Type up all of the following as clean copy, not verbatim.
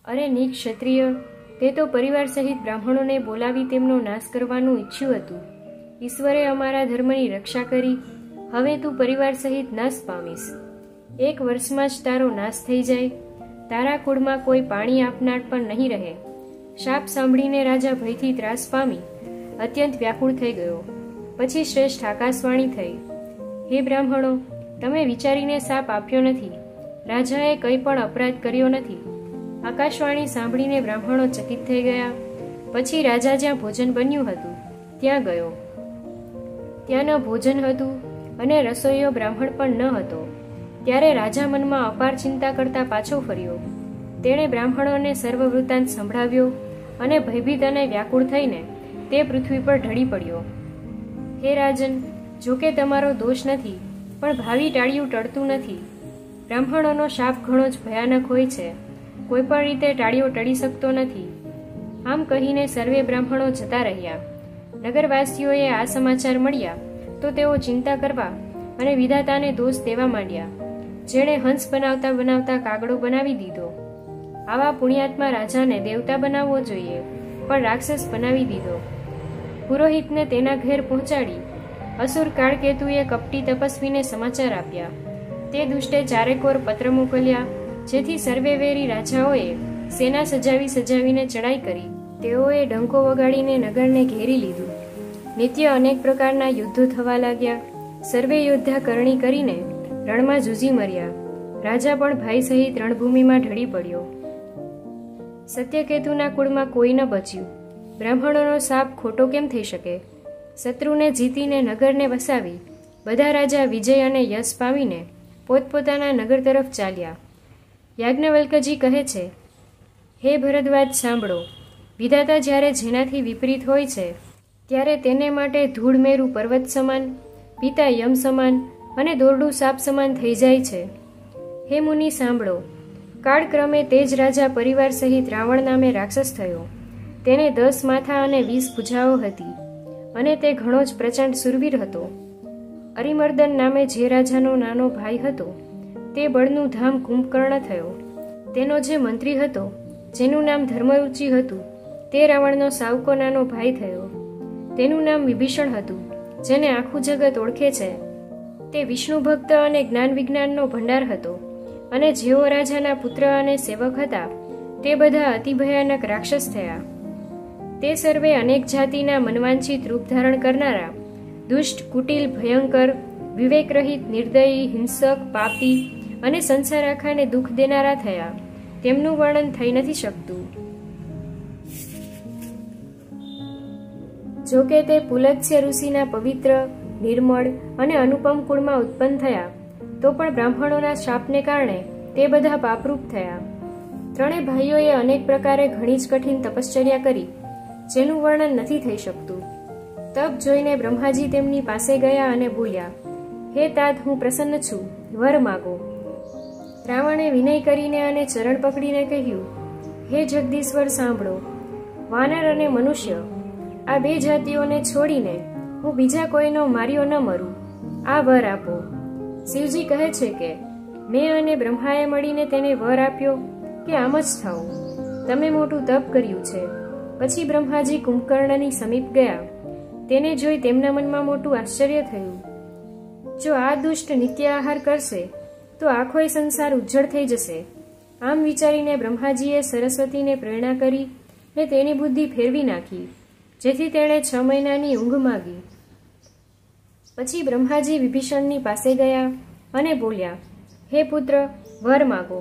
અરે નીચ ક્ષત્રિય, તે તો પરિવાર સહિત બ્રાહ્મણોને બોલાવી તેમનો નાશ કરવાનું ઈચ્છ્યું હતું. ઈશ્વરે અમારા ધર્મની રક્ષા કરી. હવે તું પરિવાર સહિત નાશ પામીશ. 1 વર્ષમાં જ તારો નાશ થઈ જાય. તારા કુળમાં કોઈ પાણી આપનાર પણ નહીં રહે. શાપ સાંભળીને રાજા ભયથી ત્રાસ પામી અત્યંત વ્યાકુળ થઈ ગયો. પછી શ્રેષ્ઠ આકાશવાણી થઈ, હે બ્રાહ્મણો, તમે વિચારીને શાપ આપ્યો નથી. રાજાએ કંઈ પણ અપરાધ કર્યો નથી. આકાશવાણી સાંભળીને બ્રાહ્મણો ચકિત થઈ ગયા. પછી રાજા જ્યાં ભોજન બન્યું હતું ત્યાં ગયો. ત્યાં ન ભોજન હતું અને રસોઈયો બ્રાહ્મણ પણ ન હતો. ત્યારે રાજા મનમાં અપાર ચિંતા કરતા પાછો ફર્યો. તેણે બ્રાહ્મણોને સર્વ વૃત્તાંત સંભળાવ્યો અને ભયભીત અને વ્યાકુળ થઈને તે પૃથ્વી પર ઢળી પડ્યો. હે રાજન, જોકે તમારો દોષ નથી, પણ ભાવિ ટાળ્યું ટળતું નથી. બ્રાહ્મણોનો શાપ ઘણો જ ભયાનક હોય છે. કોઈ પણ રીતે ટાળીઓ ટળી શકતો નથી. આમ કહીને સર્વે બ્રાહ્મણો જતા રહ્યા. નગરવાસીઓએ આ સમાચાર મળ્યા તો તેઓ ચિંતા કરવા અને વિધાતાને દોષ દેવા માંડ્યા. જેણે હંસ બનાવતા બનાવતા કાગડો બનાવી દીધો. આવા પુણ્યાત્મા રાજાને દેવતા બનાવવો જોઈએ, પણ રાક્ષસ બનાવી દીધો. પુરોહિતને તેના ઘેર પહોંચાડી અસુર કાળકેતુએ કપટી તપસ્વીને સમાચાર આપ્યા. તે દુષ્ટે ચારેકોર પત્ર મોકલ્યા, જેથી સર્વે વેરી રાજાઓએ સેના સજાવીને ચડાઈ કરી. તેઓએ ડંકો વગાડીને નગરને ઘેરી લીધું. નિત્ય અનેક પ્રકારના યુદ્ધો થવા લાગ્યા. સર્વે યોદ્ધા કરણી કરીને રણમાં જૂજી મર્યા. રાજા પણ ભાઈ સહિત રણભૂમિમાં ઢળી પડ્યો. સત્યકેતુના કુળમાં કોઈ ન બચ્યું. બ્રાહ્મણોનો શાપ ખોટો કેમ થઈ શકે? શત્રુને જીતીને નગરને વસાવી બધા રાજા વિજય અને યશ પામીને પોતપોતાના નગર તરફ ચાલ્યા. યાજ્ઞવલ્કજી કહે છે, હે ભરદ્વાજ સાંભળો. વિધાતા જ્યારે જેનાથી વિપરીત હોય છે ત્યારે તેને માટે ધૂળમેરુ પર્વત સમાન, પિતા યમ સમાન અને દોરડું સાપ સમાન થઈ જાય છે. હે મુનિ સાંભળો. કાળક્રમે તે જ રાજા પરિવાર સહિત રાવણ નામે રાક્ષસ થયો. તેને 10 માથા અને 20 ભુજાઓ હતી અને તે ઘણો જ પ્રચંડ સુરવીર હતો. અરિમર્દન નામે જે રાજાનો નાનો ભાઈ હતો તે બળનું ધામ કુંભકર્ણ થયો. તેનો જે મંત્રી હતો જેનું નામ ધર્મરુચિ હતું તે રાવણનો સાવકો નાનો ભાઈ થયો. તેનું નામ વિભીષણ હતું, જેને આખું જગત ઓળખે છે. તે વિષ્ણુ ભક્ત અને જ્ઞાન વિજ્ઞાનનો ભંડાર હતો અને જેઓ રાજાના પુત્ર અને સેવક હતા તે બધા અતિ ભયાનક રાક્ષસ થયા. તે સર્વે અનેક જાતિના મનવાંછિત રૂપ ધારણ કરનારા, દુષ્ટ, કુટિલ, ભયંકર, વિવેકરહિત, નિર્દયી, હિંસક, પાપી અને સંસાર આખાને દુઃખ દેનારા થયા. તેમનું વર્ણન થઈ નથી શકતું. જોકે તે પુલત્સ્ય ઋષિના પવિત્ર, નિર્મળ અને અનુપમ કુળમાં ઉત્પન્ન થયા, તો પણ બ્રાહ્મણોના શાપને કારણે તે બધા પાપરૂપ થયા. ત્રણેય ભાઈઓએ અનેક પ્રકારે ઘણી જ કઠિન તપશ્ચર્યા કરી, જેનું વર્ણન નથી થઈ શકતું. તપ જોઈને બ્રહ્માજી તેમની પાસે ગયા અને બોલ્યા, હે તાત, હું પ્રસન્ન છું, વર માગો. રાવણે વિનય કરીને અને ચરણ પકડીને કહ્યું, હે જગદીશ્વર સાંભળો. વાનર અને મનુષ્ય આ 2 જાતિઓને છોડીને હું બીજા કોઈનો માર્યો ન મરું. આ વર આપો. શિવજી કહે છે કે મેં અને બ્રહ્માએ મળીને તેને વર આપ્યો કે આમ જ થાઓ. તમે મોટું તપ કર્યું છે. પછી બ્રહ્માજી કુંભકર્ણની સમીપ ગયા. તેને જોઈ તેમના મનમાં મોટું આશ્ચર્ય થયું. જો આ દુષ્ટ નિત્ય આહાર કરશે તો આખોય સંસાર ઉજ્જળ થઈ જશે. આમ વિચારીને બ્રહ્માજીએ સરસ્વતીને પ્રેરણા કરી ને તેની બુદ્ધિ ફેરવી નાખી, જેથી તેણે 6 મહિનાની ઊંઘ માગી. પછી બ્રહ્માજી વિભીષણની પાસે ગયા અને બોલ્યા, હે પુત્ર, વર માગો.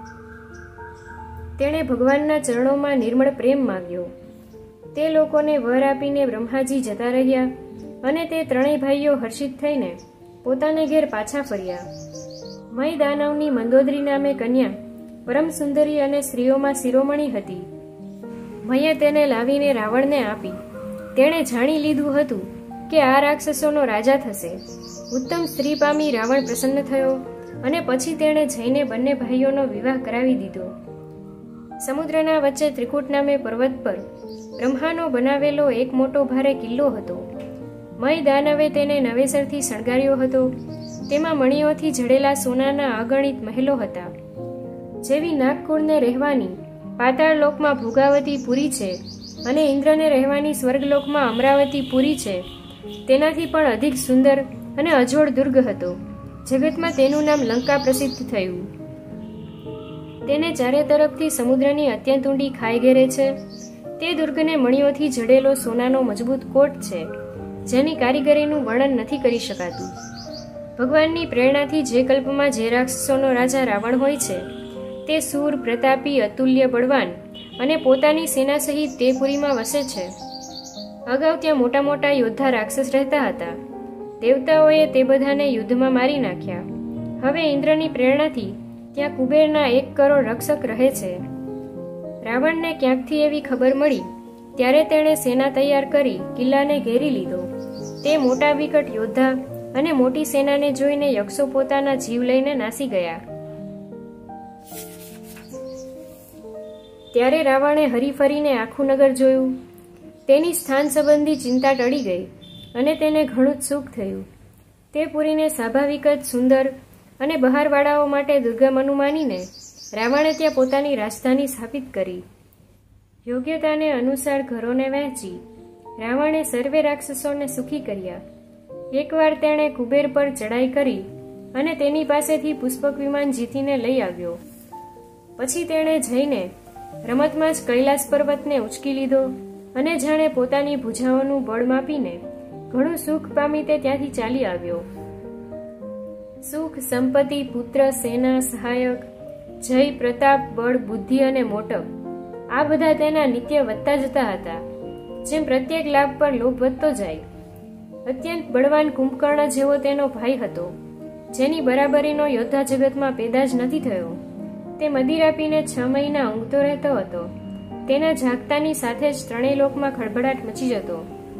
તેણે ભગવાનના ચરણોમાં નિર્મળ પ્રેમ માગ્યો. તે લોકોને વર આપીને બ્રહ્માજી જતા રહ્યા અને તે ત્રણેય ભાઈઓ હર્ષિત થઈને પોતાને ઘેર પાછા ફર્યા. મય દાનવની મંદોદરી નામે કન્યા પરમ સુંદરી અને સ્ત્રીઓમાં શિરોમણી હતી. મયે તેને લાવીને રાવણને આપી. તેણે જાણી લીધું હતું કે આ રાક્ષસોનો રાજા થશે. ઉત્તમ સ્ત્રી પામી રાવણ પ્રસન્ન થયો અને પછી તેણે જઈને બંને ભાઈઓનો વિવાહ કરાવી દીધો. સમુદ્રના વચ્ચે ત્રિકૂટ નામે પર્વત પર બ્રહ્માનો બનાવેલો એક મોટો ભારે કિલ્લો હતો. મય દાનવે તેને નવેસરથી શણગાર્યો હતો. તેમાં મણીઓથી જડેલા સોનાના અગણિત મહેલો હતા. જેવી નાગકુળને રહેવાની પાતાળ લોકમાં ભોગાવતી પુરી છે અને ઇન્દ્રને રહેવાની સ્વર્ગલોકમાં અમરાવતી પુરી છે, તેનાથી પણ અધિક સુંદર અને અજોડ દુર્ગ હતો. જગતમાં તેનું નામ લંકા પ્રસિદ્ધ થયું. તેને ચારે તરફથી સમુદ્રની અત્યંત ઊંડી ખાઈ ઘેરે છે. તે દુર્ગને મણીઓથી જડેલો સોનાનો મજબૂત કોટ છે, જેની કારીગરીનું વર્ણન નથી કરી શકાતું. ભગવાનની પ્રેરણાથી જે કલ્પમાં જે રાક્ષસોનો રાજા રાવણ હોય છે, તે સૂર, પ્રતાપી, અતુલ્ય બળવાન અને પોતાની સેના સહિત તે પુરીમાં વસે છે. અગાઉ ત્યાં મોટા મોટા યોદ્ધા રાક્ષસ રહેતા હતા. દેવતાઓએ તે બધાને યુદ્ધમાં મારી નાખ્યા. હવે ઇન્દ્રની પ્રેરણાથી ત્યાં કુબેરના 1 કરોડ રક્ષક રહે છે. રાવણને ક્યાંકથી એવી ખબર મળી ત્યારે તેણે સેના તૈયાર કરી કિલ્લાને ઘેરી લીધો. તે મોટા વિકટ યોદ્ધા અને મોટી સેનાને જોઈને યક્ષો પોતાના જીવ લઈને નાસી ગયા. ત્યારે રાવણે હરીફરીને આખું નગર જોયું. તેની સ્થાન સંબંધી ચિંતા ટળી ગઈ અને તેને ઘણું જ સુખ થયું. તે પુરીને સ્વાભાવિક જ સુંદર અને બહારવાળાઓ માટે દુર્ગમ માનીને રાવણે ત્યાં પોતાની રાજધાની સ્થાપિત કરી. યોગ્યતાને અનુસાર ઘરોને વહેંચી રાવણે સર્વે રાક્ષસોને સુખી કર્યા. એકવાર તેણે કુબેર પર ચડાઈ કરી અને તેની પાસેથી પુષ્પક વિમાન જીતીને લઈ આવ્યો. પછી તેણે જઈને રમતમાં જ કૈલાસ પર્વતને ઉંચકી લીધો અને જાણે પોતાની ભુજાઓનું બળ માપીને ઘણું સુખ પામી તે ત્યાંથી ચાલી આવ્યો. સુખ, સંપત્તિ, પુત્ર, સેના, સહાયક, જય, પ્રતાપ, બળ, બુદ્ધિ અને મોટપ આ બધા તેના નિત્ય વધતા જતા હતા. જેમ પ્રત્યેક લાભ પર લોભ વધતો જાય. અત્યંત બળવાન કુંભકર્ણ જેવો તેનો ભાઈ હતો, જેની બરાબરીનો યોદ્ધા જગતમાં પેદા જ નથી થયો. તે મદિરા પીને 6 મહિના ઊંઘતો રહેતો હતો. તેના જાગતાની સાથે જ 3 લોકમાં ખળભળાટ મચી જતો.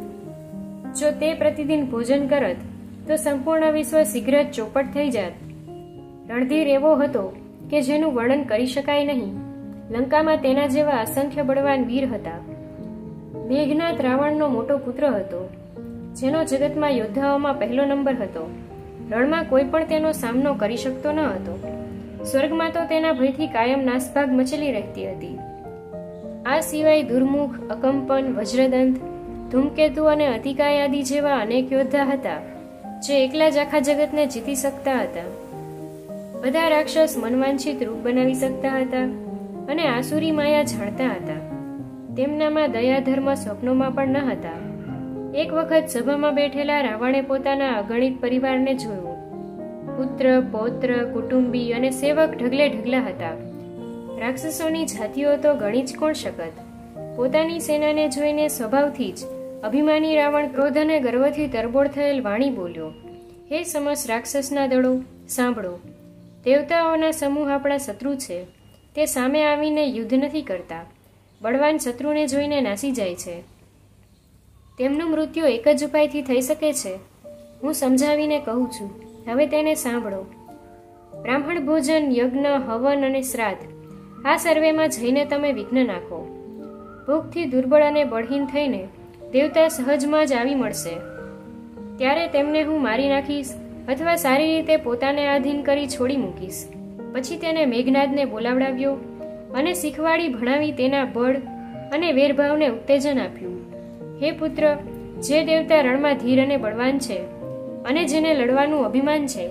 જો તે પ્રતિદિન ભોજન કરત તો સંપૂર્ણ વિશ્વ શીઘ્ર જ ચોપટ થઈ જાત. રણધીર એવો હતો કે જેનું વર્ણન કરી શકાય નહીં. લંકામાં તેના જેવા અસંખ્ય બળવાન વીર હતા. મેઘનાથ રાવણનો મોટો પુત્ર હતો, જેનો જગતમાં યોદ્ધાઓમાં પહેલો નંબર હતો. રણમાં કોઈ પણ તેનો સામનો કરી શકતો ન હતો. સ્વર્ગમાં તો તેના ભયથી કાયમ નાસભાગ મચેલી રહેતી હતી. આ સિવાય દુર્મુખ, અકંપન, વજ્રદંત, ધૂમકેતુ અને અતિકાયાદી જેવા અનેક યોદ્ધા હતા, જે એકલા જ આખા જગતને જીતી શકતા હતા. બધા રાક્ષસ મનવાંછિત રૂપ બનાવી શકતા હતા અને આસુરી માયા જાણતા હતા. તેમનામાં દયા, ધર્મ સ્વપ્નોમાં પણ ન હતા. એક વખત સભામાં બેઠેલા રાવણે પોતાના અગણિત પરિવારને જોયું. પુત્ર, પૌત્ર, કુટુંબી અને સેવક ઢગલે ઢગલા હતા. રાક્ષસોની જાતિઓ તો ગણી જ કોણ શકત. પોતાની સેનાને જોઈને સ્વભાવથી જ અભિમાની રાવણ ક્રોધ અને ગર્વથી તરબોળ થયેલ વાણી બોલ્યો, હે સમસ્ત રાક્ષસના દળો, સાંભળો. દેવતાઓના સમૂહ આપણા શત્રુ છે. તે સામે આવીને યુદ્ધ નથી કરતા. બળવાન શત્રુને જોઈને નાસી જાય છે. તેમનું મૃત્યુ એક જ ઉપાયથી થઈ શકે છે. હું સમજાવીને કહું છું, હવે તેને સાંભળો. બ્રાહ્મણ ભોજન, યજ્ઞ, હવન અને શ્રાદ્ધ આ સર્વેમાં જઈને તમે વિઘ્ન નાખો. ભૂખથી દુર્બળ અને બળહીન થઈને દેવતા સહજમાં જ આવી મળશે. ત્યારે તેમને હું મારી નાખીશ અથવા સારી રીતે પોતાને આધીન કરી છોડી મૂકીશ. પછી તેને મેઘનાદને બોલાવડાવ્યો અને શીખવાડી ભણાવી તેના બળ અને વેરભાવને ઉત્તેજન આપ્યું. હે પુત્ર, જે દેવતા રણમાં ધીર અને બળવાન છે અને જેને લડવાનું અભિમાન છે,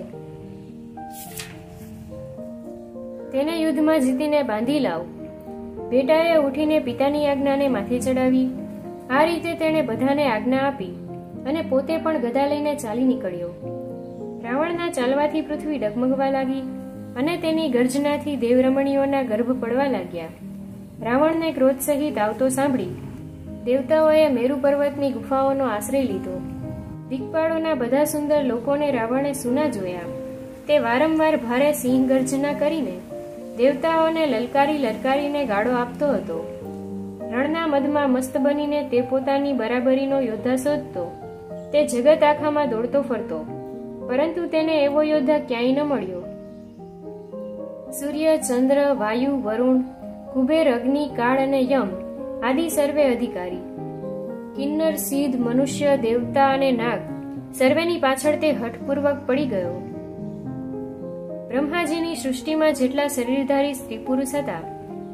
તેને યુદ્ધમાં જીતીને બાંધી લાવ. બેટાએ ઉઠીને પિતાની આજ્ઞાને માથે ચડાવી. આ રીતે તેણે બધાને આજ્ઞા આપી અને પોતે પણ ગદા લઈને ચાલી નીકળ્યો. રાવણના ચાલવાથી પૃથ્વી ડગમગવા લાગી અને તેની ગર્જનાથી દેવરમણીઓના ગર્ભ પડવા લાગ્યા. રાવણને ક્રોધ સહિત આવતો સાંભળી દેવતાઓએ મેરુ પર્વતની ગુફાઓનો આશ્રય લીધો. દિક્પાળોના બધા સુંદર લોકોને રાવણે સૂના જોયા. તે વારંવાર ભારે સિંહ ગર્જના કરીને દેવતાઓને લલકારીને ગાળો આપતો હતો. રણના મધમાં મસ્ત બનીને તે પોતાની બરાબરીનો યોદ્ધા શોધતો. તે જગત આખામાં દોડતો ફરતો, પરંતુ તેને એવો યોદ્ધા ક્યાંય ન મળ્યો. સૂર્ય, ચંદ્ર, વાયુ, વરુણ, કુબેર, અગ્નિ, કાળ અને યમ આદિ સર્વે અધિકારી, કિન્નર, સિદ્ધ, મનુષ્ય, દેવતા અને નાગ સર્વેની પાછળ તે હઠપૂર્વક પડી ગયો. બ્રહ્માજીની સૃષ્ટિમાં જેટલા શરીરધારી સ્ત્રી પુરુષ હતા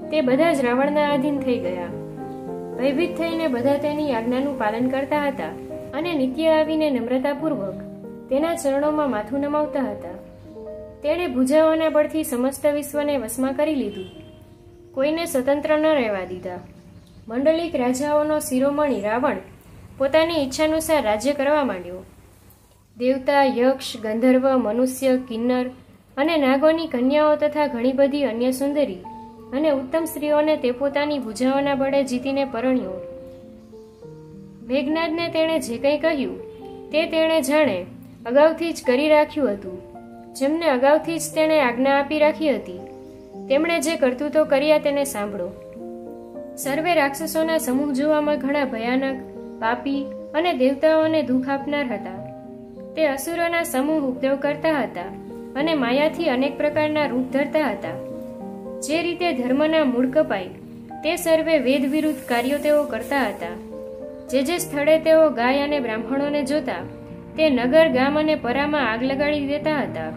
તે બધા જ રાવણના આધીન થઈ ગયા. ભયભીત થઈને બધા તેની આજ્ઞાનું પાલન કરતા હતા અને નિત્ય આવીને નમ્રતાપૂર્વક તેના ચરણોમાં માથું નમાવતા હતા. તેણે ભુજાઓના બળથી સમસ્ત વિશ્વને વશમાં કરી લીધું. કોઈને સ્વતંત્ર ન રહેવા દીધા. મંડલિક રાજાઓનો શિરોમણી રાવણ પોતાની ઈચ્છાનુસાર રાજ્ય કરવા માંડ્યો. દેવતા, યક્ષ, ગંધર્વ, મનુષ્ય, કિન્નર અને નાગોની કન્યાઓ તથા ઘણી બધી અન્ય સુંદરી અને ઉત્તમ સ્ત્રીઓને તે પોતાની ભુજાઓના બળે જીતીને પરણ્યો. મેઘનાદને તેણે જે કંઈ કહ્યું તે તેણે જાણે અગાઉથી જ કરી રાખ્યું હતું. જેમને અગાઉથી જ તેણે આજ્ઞા આપી રાખી હતી તેમણે જે કરતૂતો કર્યા તેને સાંભળો. સર્વે રાક્ષસોના સમૂહ જોવામાં ઘણા ભયાનક, પાપી અને દેવતાઓને દુઃખ આપનાર હતા. તે અસુરોના સમૂહ ઉપદ્રવ કરતા હતા અને માયાથી અનેક પ્રકારના રૂપ ધરતા હતા. જે રીતે ધર્મના મૂળ કપાય તે સર્વે વેદ વિરુદ્ધ કાર્યો તેઓ કરતા હતા. જે સ્થળે તેઓ ગાય અને બ્રાહ્મણોને જોતા તે નગર, ગામ અને પરામાં આગ લગાડી દેતા હતા.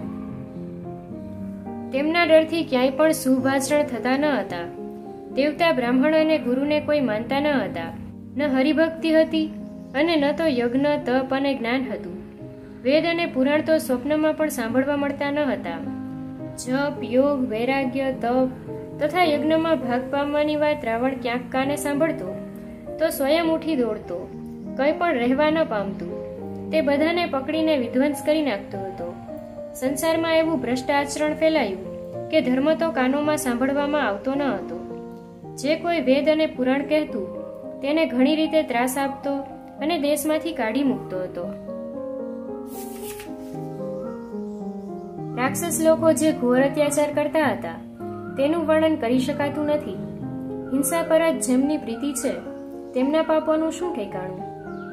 તેમના ડરથી ક્યાંય પણ શુભ આચરણ થતા ન હતા. દેવતા, બ્રાહ્મણ અને ગુરુને કોઈ માનતા ન હતા. ન હરિભક્તિ હતી અને ન તો યજ્ઞ, તપ અને જ્ઞાન હતું. વેદ અને પુરાણ તો સ્વપ્નમાં પણ સાંભળવા મળતા ન હતા. જપ, યોગ, વૈરાગ્ય, તપ તથા યજ્ઞમાં ભાગ પામવાની વાત રાવણ ક્યાંક કાને સાંભળતો તો સ્વયં ઉઠી દોડતો, કંઈ પણ રહેવા ન પામતું. તે બધાને પકડીને વિધ્વંસ કરી નાખતો હતો. સંસારમાં એવું ભ્રષ્ટ આચરણ ફેલાયું કે ધર્મ તો કાનોમાં સાંભળવામાં આવતો ન હતો. જે કોઈ વેદ અને પુરાણ કહેતું તેને ઘણી રીતે ત્રાસ આપતો અને દેશમાંથી કાઢી મૂકતો હતો. રાક્ષસ લોકો જે ઘોર અત્યાચાર કરતા હતા તેનું વર્ણન કરી શકાતું નથી. હિંસા પર જ જેમની પ્રીતિ છે તેમના પાપોનું શું ઠેકાણું?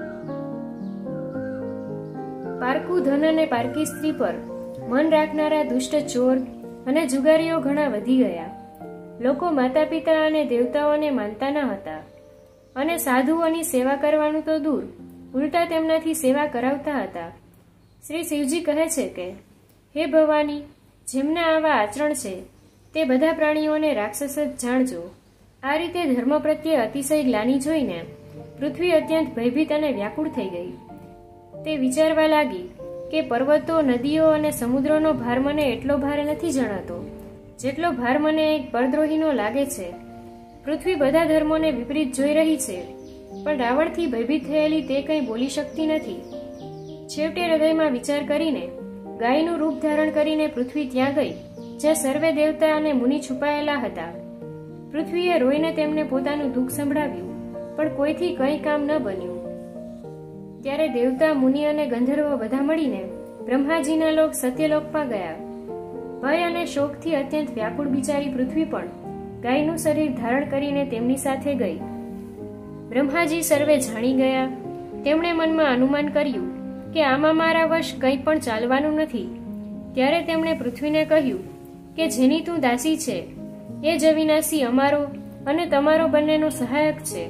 પારકું ધન અને પારકી સ્ત્રી પર મન રાખનારા દુષ્ટ ચોર અને જુગારીઓ ઘણા વધી ગયા. લોકો માતા પિતા અને દેવતાઓને માનતા ન હતા અને સાધુઓની સેવા કરવાનું તો દૂર, ઉલટા તેમનાથી સેવા કરાવતા હતા. શ્રી શિવજી કહે છે કે હે ભવાની, જેમના આવા આચરણ છે તે બધા પ્રાણીઓને રાક્ષસ જ જાણજો. આ રીતે ધર્મ પ્રત્યે અતિશય ગ્લાનિ જોઈને પૃથ્વી અત્યંત ભયભીત અને વ્યાકુળ થઈ ગઈ. તે વિચારવા લાગી કે પર્વતો, નદીઓ અને સમુદ્રોનો ભાર મને એટલો ભારે નથી જણાતો જેટલો ભાર મને એક પરદ્રોહીનો લાગે છે. પૃથ્વી બધા ધર્મોને વિપરીત જોઈ રહી છે, પણ રાવણથી ભયભીત થયેલી તે કંઈ બોલી શકતી નથી. છેવટે હૃદયમાં વિચાર કરીને ગાયનું રૂપ ધારણ કરીને પૃથ્વી ત્યાં ગઈ જ્યાં સર્વે દેવતા અને મુનિ છુપાયેલા હતા. પૃથ્વીએ રોઈને તેમને પોતાનું દુઃખ સંભળાવ્યું, પણ કોઈથી કંઈ કામ ન બન્યું. ત્યારે દેવતા, મુનિ અને ગંધર્વો બધા મળીને બ્રહ્માજીના લોક સત્યલોકમાં ગયા. ભય અને શોકથી અત્યંત વ્યાકુળ બિચારી પૃથ્વી પણ ગાયનું શરીર ધારણ કરીને તેમની સાથે ગઈ. બ્રહ્માજી સર્વે જાણી ગયા. તેમણે મનમાં અનુમાન કર્યું કે આમાં મારા વશ કંઈ પણ ચાલવાનું નથી. ત્યારે તેમણે પૃથ્વીને કહ્યું કે જેની તું દાસી છે એ જ અવિનાશી અમારો અને તમારો બંનેનો સહાયક છે.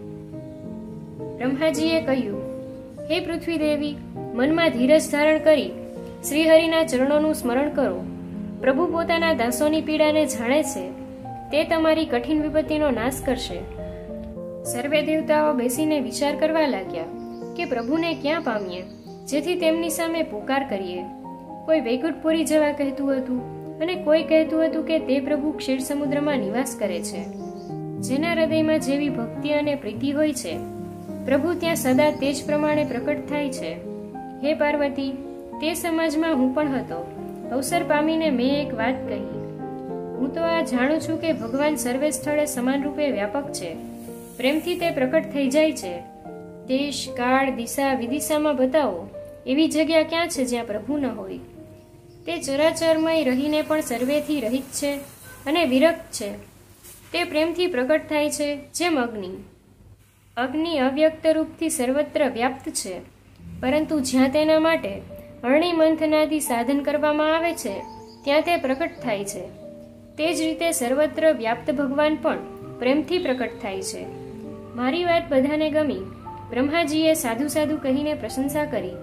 બ્રહ્માજીએ કહ્યું, હે પૃથ્વી દેવી, મનમાં ધીરજ ધારણ કરી શ્રીહરિના ચરણોનું સ્મરણ કરો. પ્રભુ પોતાના દાસોની પીડાને જાણે છે. તે તમારી કઠિન વિપત્તિનો નાશ કરશે. સર્વે દેવતાઓ બેસીને વિચાર કરવા લાગ્યા કે પ્રભુને ક્યાં પામીએ જેથી તેમની સામે પોકાર કરીએ. કોઈ વૈકુંઠપુરી જવા કહેતું હતું અને કોઈ કહેતું હતું કે તે પ્રભુ ક્ષીર સમુદ્રમાં નિવાસ કરે છે. જેના હૃદયમાં જેવી ભક્તિ અને પ્રીતિ હોય છે પ્રભુ ત્યાં સદા તે જ પ્રમાણે પ્રકટ થાય છે. હે પાર્વતી, તે સમાજમાં હું પણ હતો. અવસર પામીને મેં એક વાત કહી. હું તો આ જાણું છું કે ભગવાન સર્વે સ્થળે સમાન રૂપે વ્યાપક છે. પ્રેમથી તે પ્રકટ થઈ જાય છે. દેશ, કાળ, દિશા, વિદિશામાં બતાવો એવી જગ્યા ક્યાં છે જ્યાં પ્રભુ ન હોય? તે ચરાચરમય રહીને પણ સર્વેથી રહિત છે અને વિરક્ત છે. તે પ્રેમથી પ્રકટ થાય છે જેમ અગ્નિ. અગ્નિ અવ્યક્ત રૂપથી સર્વત્ર વ્યાપ્ત છે, પરંતુ જ્યાં તેના માટે અરણી મંથનાદી સાધન કરવામાં આવે છે ત્યાં તે પ્રકટ થાય છે. તે જ રીતે સર્વત્ર વ્યાપ્ત ભગવાન પણ પ્રેમથી પ્રકટ થાય છે. મારી વાત બધાને ગમી. બ્રહ્માજીએ સાધુ સાધુ કહીને પ્રશંસા કરી.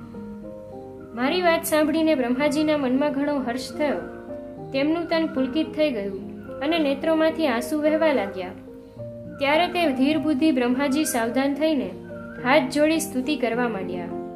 મારી વાત સાંભળીને બ્રહ્માજીના મનમાં ઘણો હર્ષ થયો. તેમનું તન પુલકિત થઈ ગયું અને નેત્રોમાંથી આંસુ વહેવા લાગ્યા. ત્યારે તે ધીર બુદ્ધિ બ્રહ્માજી સાવધાન થઈને હાથ જોડી સ્તુતિ કરવા માંડ્યા.